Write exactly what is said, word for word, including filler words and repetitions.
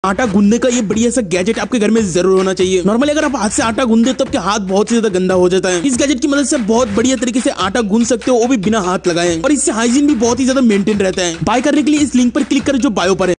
आटा गूंदने का ये बढ़िया सा गैजेट आपके घर में जरूर होना चाहिए। नॉर्मली अगर आप हाथ से आटा गूंदे तो आपके हाथ बहुत ही ज्यादा गंदा हो जाता है। इस गैजेट की मदद से बहुत बढ़िया तरीके से आटा गूंद सकते हो, वो भी बिना हाथ लगाए, और इससे हाइजीन भी बहुत ही ज्यादा मेंटेन रहता है। बाय करने के लिए इस लिंक पर क्लिक करें जो बायो पर है।